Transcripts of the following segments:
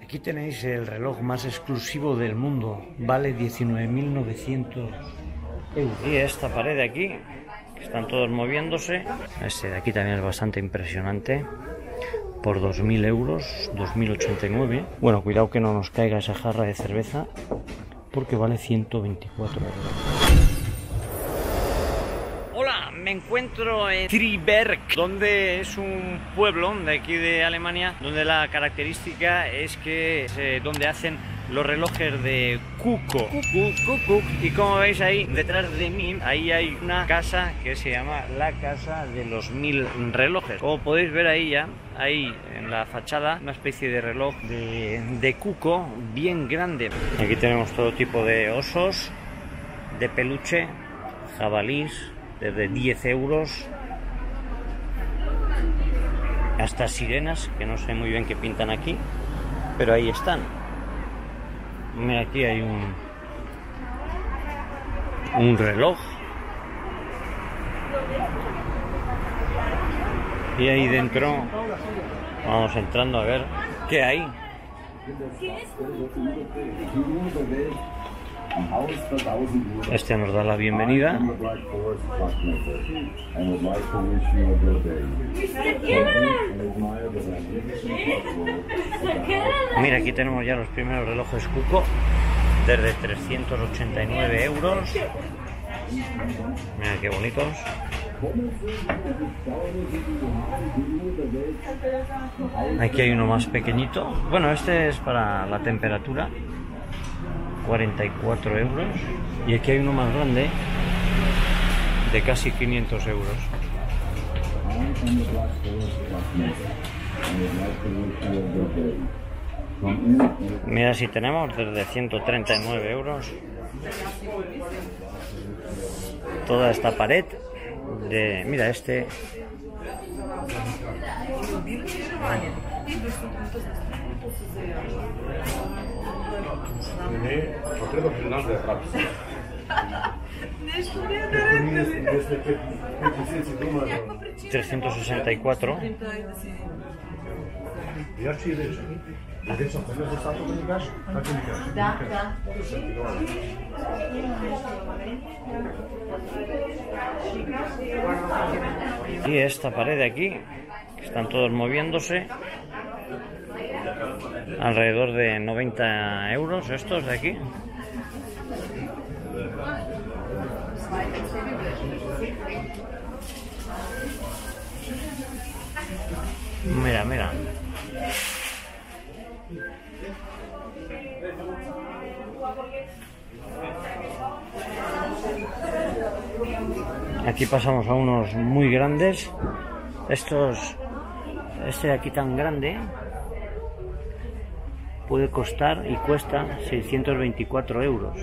Aquí tenéis el reloj más exclusivo del mundo, vale 19.900 euros. Y esta pared de aquí, están todos moviéndose. Este de aquí también es bastante impresionante, por 2.000 euros, 2.089. Bueno, cuidado que no nos caiga esa jarra de cerveza, porque vale 124 euros. Hola, me encuentro en Triberg, donde es un pueblo de aquí de Alemania, donde la característica es que es donde hacen los relojes de Kuko. Y como veis ahí detrás de mí, ahí hay una casa que se llama la Casa de los 1000 Relojes. Como podéis ver ahí ya, ahí en la fachada, una especie de reloj de Kuko bien grande. Aquí tenemos todo tipo de osos, de peluche, jabalís, desde 10 euros hasta sirenas, que no sé muy bien qué pintan aquí, pero ahí están. Mira, aquí hay un reloj, y ahí dentro vamos entrando a ver qué hay. Este nos da la bienvenida. Mira, aquí tenemos ya los primeros relojes Kuko, desde 389 euros. Mira qué bonitos. Aquí hay uno más pequeñito. Bueno, este es para la temperatura, 44 euros. Y aquí hay uno más grande, de casi 500 euros. Mira, si tenemos desde 139 euros toda esta pared de... Mira, este... $364. Y esta pared de aquí, están todos moviéndose, alrededor de 90 euros estos de aquí. Mira, mira. Aquí pasamos a unos muy grandes. Este de aquí tan grande puede costar y cuesta 624 euros.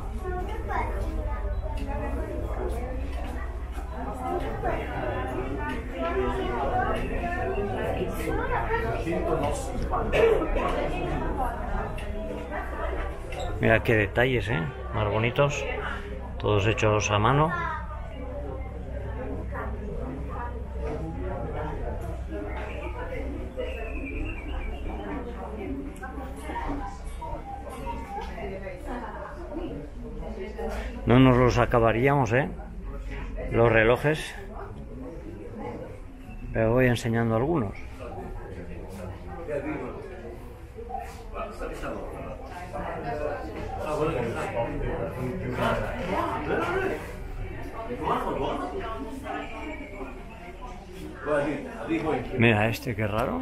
Mira qué detalles, más bonitos, todos hechos a mano. No nos los acabaríamos, los relojes, pero voy enseñando algunos. Mira este, qué raro.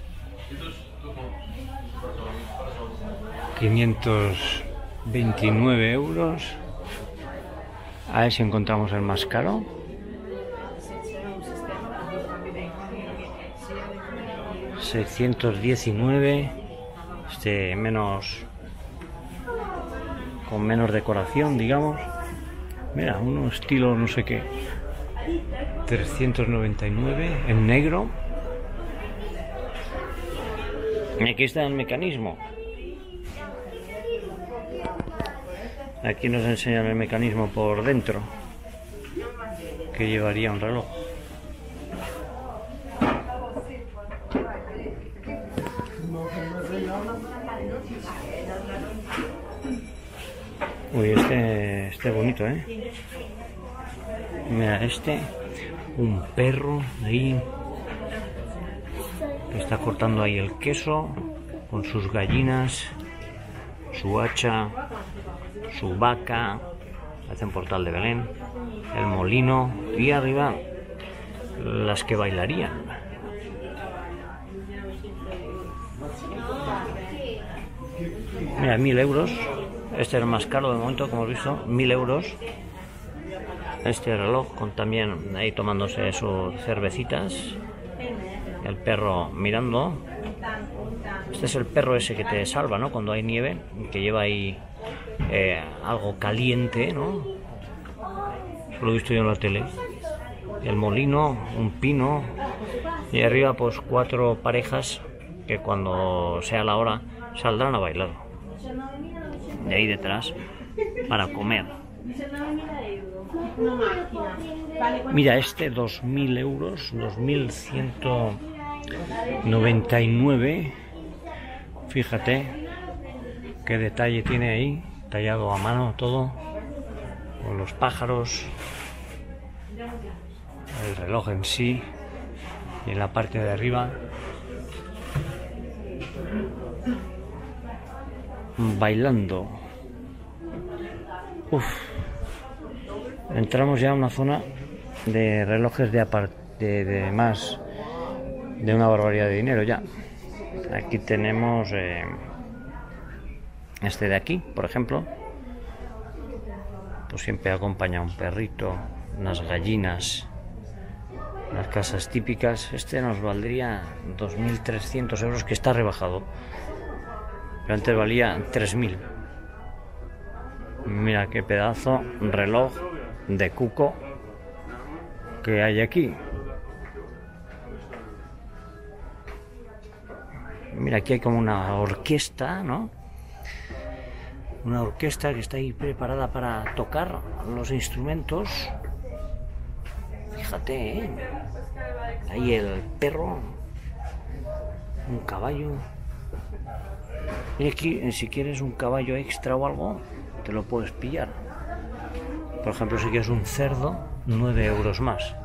529 euros. A ver si encontramos el más caro. $619. Este con menos decoración, digamos. Mira, uno estilo no sé qué. 399 en negro. Y aquí está el mecanismo. Aquí nos enseñan el mecanismo por dentro que llevaría un reloj. Uy, este bonito, ¿eh? Mira, un perro ahí que está cortando ahí el queso con sus gallinas, su hacha, su vaca, hace un portal de Belén, el molino y arriba las que bailarían. Mira, 1000 euros. Este es el más caro de momento, como hemos visto, 1000 euros. Este reloj con también ahí tomándose sus cervecitas. El perro mirando. Este es el perro ese que te salva, ¿no? Cuando hay nieve, que lleva ahí algo caliente, ¿no? Eso lo he visto yo en la tele. El molino, un pino y arriba pues 4 parejas que cuando sea la hora saldrán a bailar. De ahí detrás para comer. Mira, 2000 euros, 2199. Fíjate qué detalle tiene ahí, tallado a mano todo, con los pájaros, el reloj en sí y en la parte de arriba bailando. Entramos ya a una zona de relojes de más de una barbaridad de dinero ya. Aquí tenemos este de aquí, por ejemplo, pues siempre acompaña un perrito, unas gallinas, las casas típicas. Este nos valdría 2300 euros, que está rebajado, pero antes valía 3000. Mira qué pedazo reloj de cuco que hay aquí. Mira, aquí hay como una orquesta, ¿no? Una orquesta que está ahí preparada para tocar los instrumentos. Fíjate, ¿eh? Ahí el perro, un caballo. Y aquí, si quieres un caballo extra o algo, te lo puedes pillar. Por ejemplo, si quieres un cerdo, 9 euros más.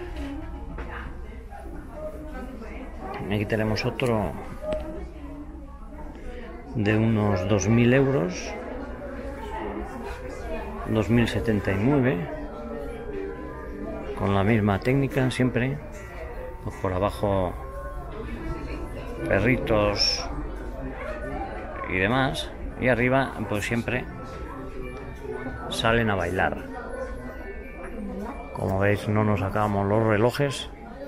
Aquí tenemos otro de unos 2000 euros, 2079, con la misma técnica siempre. Pues por abajo perritos y demás, y arriba pues siempre salen a bailar. Como veis, no nos acabamos los relojes.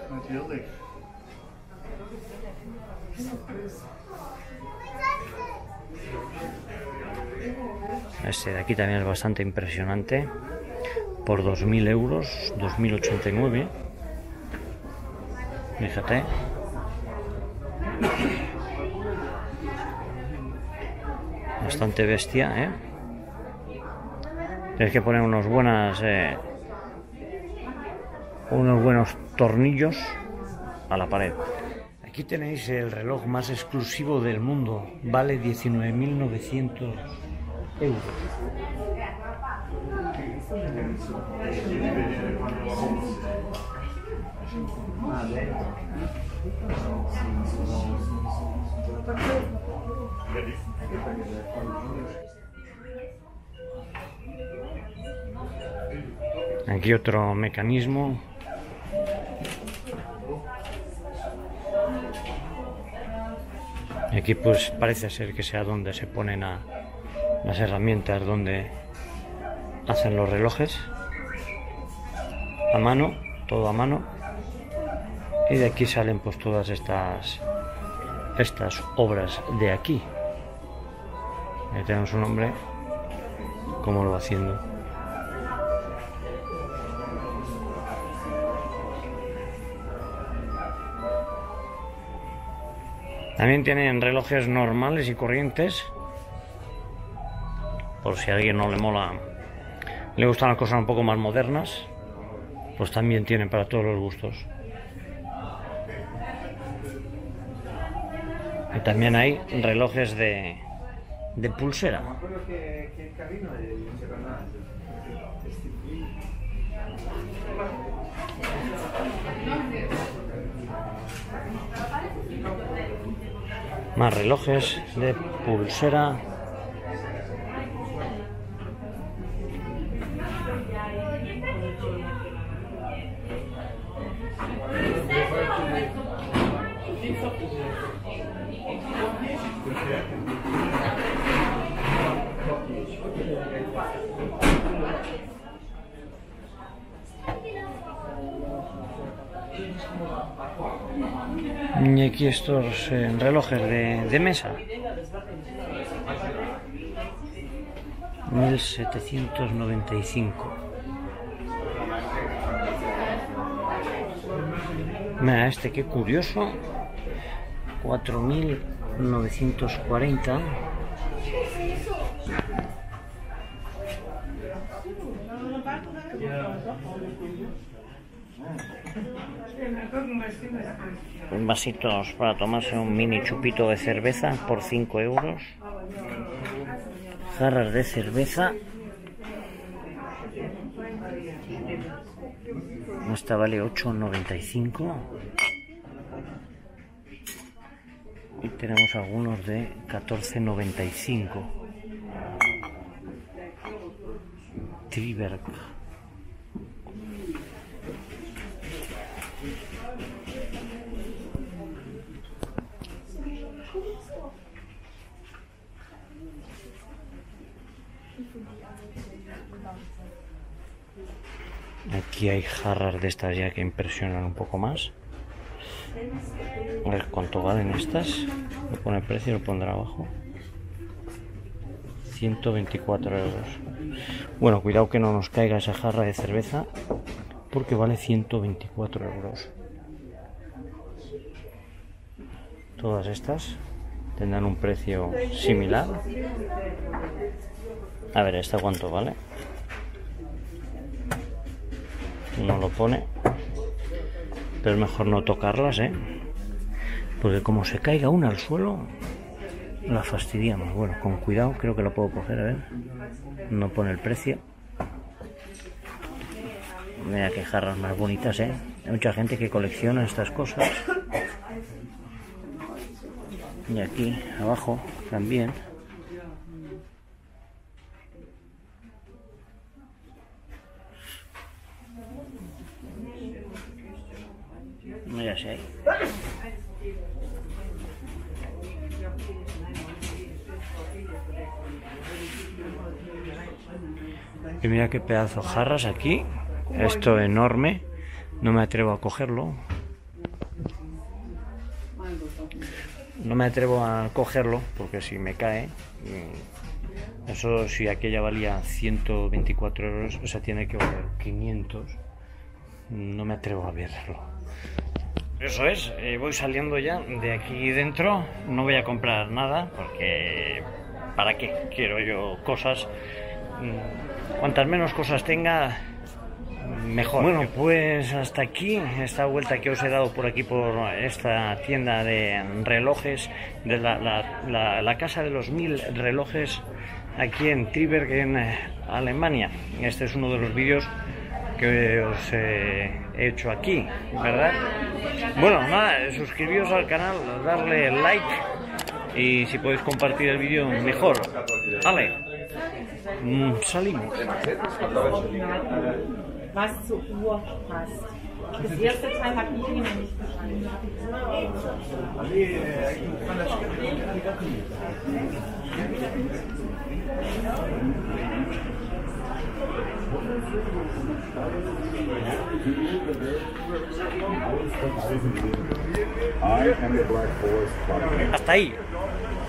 Este de aquí también es bastante impresionante, por 2000 euros, 2089. Fíjate. Bastante bestia, ¿eh? Tienes que poner unos buenos tornillos a la pared. Aquí tenéis el reloj más exclusivo del mundo. Vale 19.900 euros. Aquí otro mecanismo. Aquí pues parece ser que sea donde se ponen las herramientas, donde hacen los relojes a mano, todo a mano, y de aquí salen pues todas estas obras de aquí. Ahí tenemos un hombre cómo lo va haciendo. También tienen relojes normales y corrientes, por si a alguien no le mola, le gustan las cosas un poco más modernas, pues también tienen para todos los gustos. Y también hay relojes de pulsera. Más relojes de pulsera. Y aquí estos relojes de mesa. 1795. Mira, este qué curioso. 4940. Vasitos para tomarse un mini chupito de cerveza por 5 euros. Jarras de cerveza. Esta vale 8,95. Y tenemos algunos de 14,95. Triberg. Aquí hay jarras de estas ya que impresionan un poco más. A ver cuánto valen estas. Lo pone el precio, lo pondrá abajo. 124 euros. Bueno, cuidado que no nos caiga esa jarra de cerveza, porque vale 124 euros. Todas estas tendrán un precio similar. A ver, ¿esta cuánto vale? No lo pone, pero es mejor no tocarlas, porque como se caiga una al suelo, la fastidiamos. Bueno, con cuidado, creo que la puedo coger, a ver. No pone el precio. Mira qué jarras más bonitas, Hay mucha gente que colecciona estas cosas. Y aquí abajo también. Mira si hay. Y mira qué pedazo de jarras aquí. Esto enorme. No me atrevo a cogerlo. No me atrevo a cogerlo porque si me cae. Eso si aquella valía 124 euros, o sea, tiene que valer 500. No me atrevo a verlo. Eso es, voy saliendo ya de aquí dentro. No voy a comprar nada porque ¿para qué? Quiero yo cosas. Cuantas menos cosas tenga, mejor. Bueno, pues hasta aquí esta vuelta que os he dado por aquí, por esta tienda de relojes, de la casa de los 1000 relojes aquí en Triberg, en Alemania. Este es uno de los vídeos que os he hecho aquí, ¿verdad? Bueno, nada, suscribiros al canal, darle like y si podéis compartir el vídeo mejor. Vale, salimos. Was zur Uhr passt. Das erste Teil hat Ihnen nicht verstanden. Hasta ahí.